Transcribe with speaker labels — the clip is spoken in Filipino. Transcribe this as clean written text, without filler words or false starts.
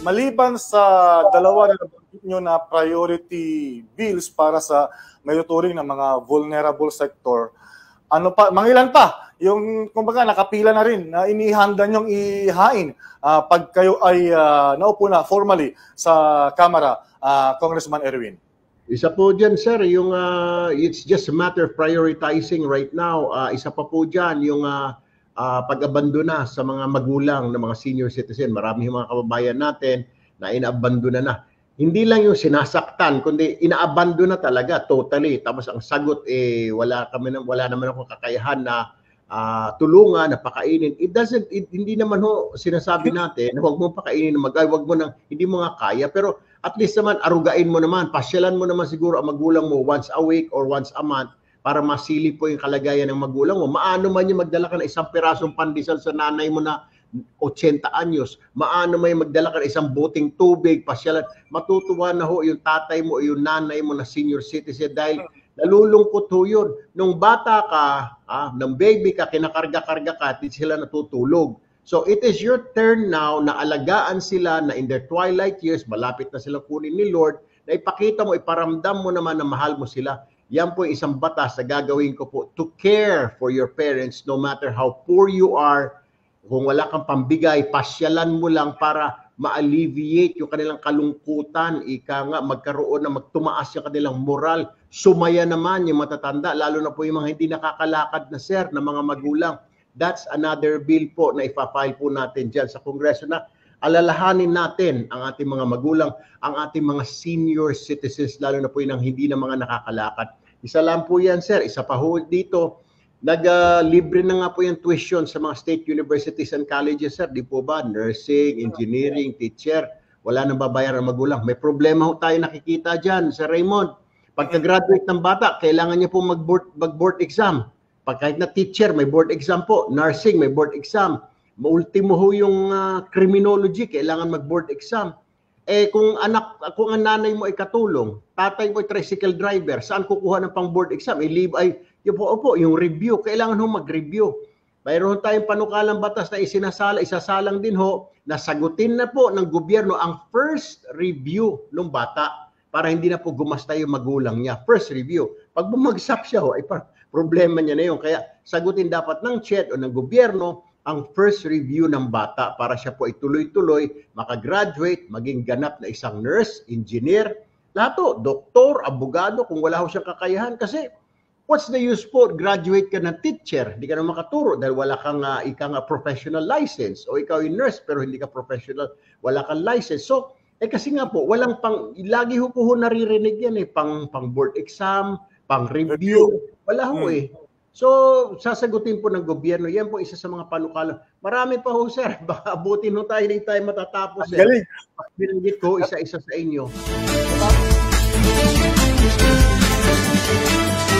Speaker 1: maliban sa dalawa na nabanggit nyo na priority bills para sa mayuturing ng mga vulnerable sector, ano pa, mangilan pa yung kumbaga nakapila na rin na inihanda nyong ihain pag kayo ay naupo na formally sa Kamara, Congressman Erwin?
Speaker 2: Isa po dyan, sir, yung it's just a matter of prioritizing right now. Isa pa po dyan yung pag-abandona sa mga magulang ng mga senior citizen. Marami yung mga kababayan natin na inaabandona na. Hindi lang yung sinasaktan, kundi inaabandona talaga totally. Tapos ang sagot wala naman akong kakayahan na tulungan, na pakainin. Hindi naman sinasabi natin na huwag mo pakainin na wag mo nang hindi mo nga kaya, pero at least naman arugain mo naman, pasyalan mo naman siguro ang magulang mo once a week or once a month para masilip po yung kalagayan ng magulang mo. Maano man yung magdala ka ng isang pirasong pandesal sa nanay mo na 80 anyos, maano may magdala ka ng isang buting tubig, pasyalan, matutuwa na yung tatay mo o yung nanay mo na senior citizen dahil nalulungkot yun. Nung bata ka, nung baby ka, kinakarga-karga ka, at sila natutulog. So it is your turn now na alagaan sila na in their twilight years, malapit na sila kunin ni Lord, na ipakita mo, iparamdam mo naman na mahal mo sila. Yan po yung isang batas na gagawin ko po, to care for your parents no matter how poor you are. Kung wala kang pambigay, pasyalan mo lang para ma-alleviate yung kanilang kalungkutan, magkaroon na magtumaas yung kanilang moral. Sumaya naman yung matatanda, lalo na po yung mga hindi nakakalakad na sir, na mga magulang. That's another bill po na ipapile po natin dyan sa Kongreso na alalahanin natin ang ating mga magulang, ang ating mga senior citizens, lalo na po yung hindi na mga nakakalakad. Isa lang po yan, sir. Isa pa ho dito, libre na nga po yung tuition sa mga state universities and colleges, sir. Di po ba? Nursing, engineering, teacher. Wala nang babayaran ang magulang. May problema ho tayo nakikita dyan, Sir Raymond. Pagka-graduate ng bata, kailangan niya po mag-board exam. Pag kahit na teacher, may board exam po. Nursing, may board exam. Ultimo ho yung criminology, kailangan mag-board exam. Kung ang nanay mo ay katulong, tatay mo ay tricycle driver, saan kukuha ng pang-board exam? Yung review, kailangan ho mag-review. Mayroon tayong panukalang batas na isasalang din ho, na sagutin na po ng gobyerno ang first review ng bata para hindi na po gumasta yung magulang niya. First review. Pag bumagsak siya ho, ay problema niya na yun. Kaya sagutin dapat ng CHED o ng gobyerno ang first review ng bata para siya po ay tuloy-tuloy makagraduate, maging ganap na isang nurse, engineer, lahat o, doktor, abogado, kung wala ho siyang kakayahan. Kasi what's the use po? Graduate ka na teacher, hindi ka na makaturo dahil wala kang professional license. O ikaw yung nurse pero hindi ka professional, wala kang license. So, kasi nga po, lagi ho po naririnig yan pang board exam, pang review, wala ho So, sasagutin po ng gobyerno. Yan po isa sa mga panukala. Marami pa ho, sir. Baka abutin ho tayo, hindi tayo matatapos.
Speaker 1: Galing.
Speaker 2: Binanggit ko isa-isa sa inyo.